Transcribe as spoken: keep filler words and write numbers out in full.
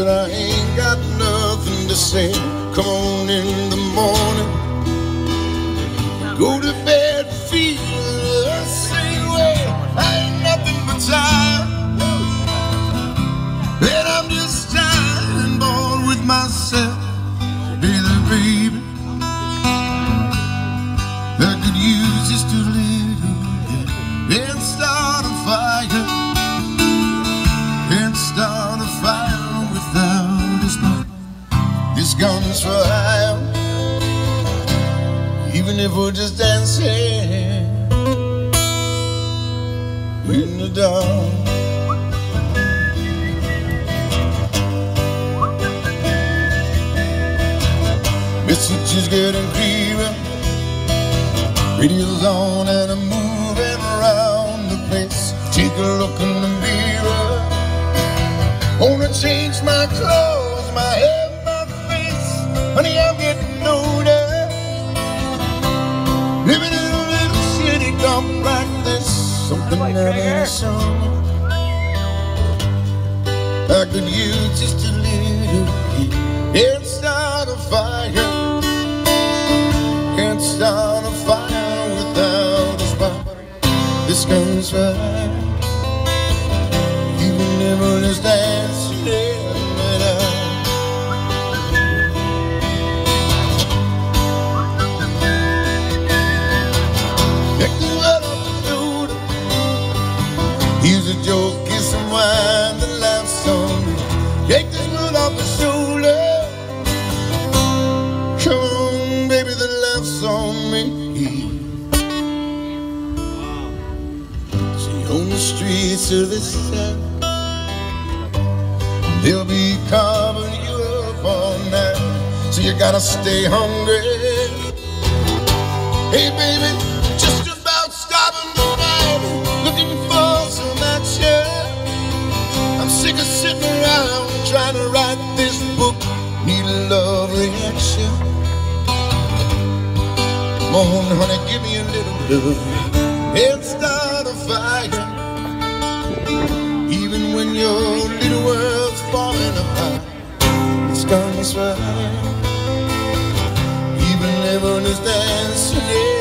but I ain't got nothing to say. Come on in the morning, go to bed feeling the same way. I ain't nothing but tired, and I'm just tired and bored with myself. Baby, baby, I could use just a little bit and start a fire, and start a fire without a spark. This gun's for hire, even if we're just dancing in the dark. Messages getting clearer, radio's on and I'm moving around the place. Take a look in the mirror, wanna change my clothes, my hair, my face. Honey, I'm getting older, living in a little city dark like this. Something that ain't summer, I could use just a little heat and start a fire. Can't start a fire without a spark. This gun's fire, even if we're just dancing it out. Take the wet off the shoulder, here's a joke, kiss some wine that laughs on me. Take this wood off the shoulder, come on baby, that laughs on me. See, on the streets of this town, they'll be carving you up all night, so you gotta stay hungry. Hey baby, just about stopping the night, looking for some action. I'm sick of sitting around trying to write this book, need a love reaction. Come on honey, give me a little love and start a fire, even when your little world's falling apart. This gun's fire, even everyone is dancing.